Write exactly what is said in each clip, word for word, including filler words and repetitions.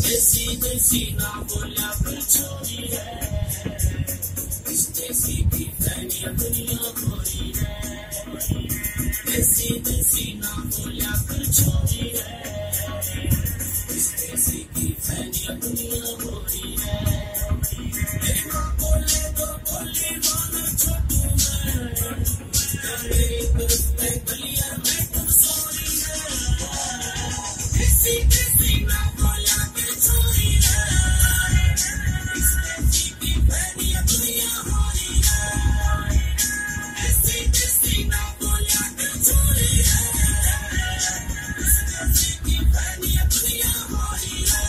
देसी देसी ना बोलिया पर छोरी है, इस देसी की फैनी दुनिया गोरी है। देसी देसी ना बोलिया पर छोरी है, इस देसी की फैनी दुनिया गोरी है। मेरी माँ बोले तो बोली मानो छोटू मैं, मेरी तरफ पे गलियां में तुम सोरी है। देसी देसी ना बोलिया पर छोरी है, इस देसी की फैनी दुनिया गोरी है। देसी देसी ना बोलिया पर छोरी है, इस देसी की फैनी दुनिया गोरी है।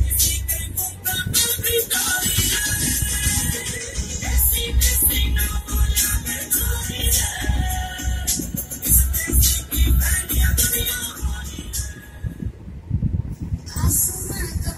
Now